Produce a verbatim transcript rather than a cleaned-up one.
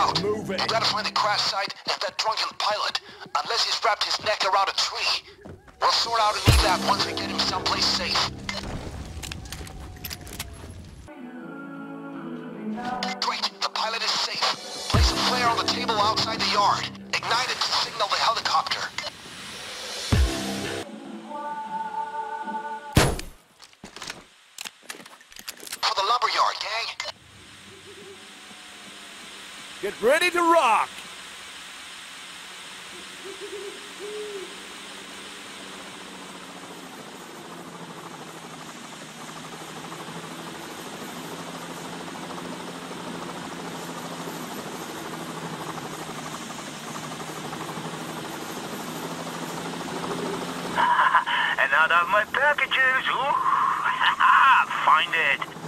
out. Move it. We gotta find the crash site and that drunken pilot. Unless he's wrapped his neck around a tree. We'll sort out an evap once we get him someplace safe. Great, the pilot is safe. Place a flare on the table outside the yard. Ignite it to signal the helicopter. For the lumberyard, gang. Get ready to rock! And out of my packages, ooh, find it.